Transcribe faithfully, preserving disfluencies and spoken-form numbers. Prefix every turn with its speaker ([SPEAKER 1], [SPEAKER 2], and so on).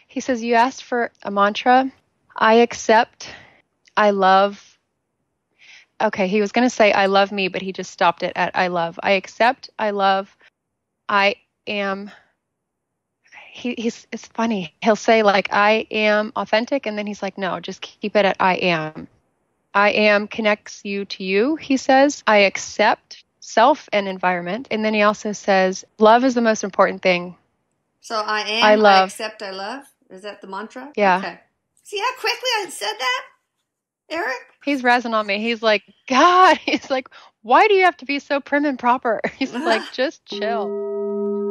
[SPEAKER 1] He says, you asked for a mantra. I accept. I love. Okay, he was going to say I love me, but he just stopped it at I love. I accept. I love. I am. He, he's. It's funny. He'll say like I am authentic, and then he's like, no, just keep it at I am. I am connects you to you. He says I accept self and environment, and then he also says love is the most important thing.
[SPEAKER 2] So I am.
[SPEAKER 1] I
[SPEAKER 2] I,
[SPEAKER 1] love.
[SPEAKER 2] accept. I love. Is that the mantra?
[SPEAKER 1] Yeah.
[SPEAKER 2] Okay. See how quickly I said that, Erik?
[SPEAKER 1] He's razzing on me. He's like, God, he's like, why do you have to be so prim and proper? He's like, just chill.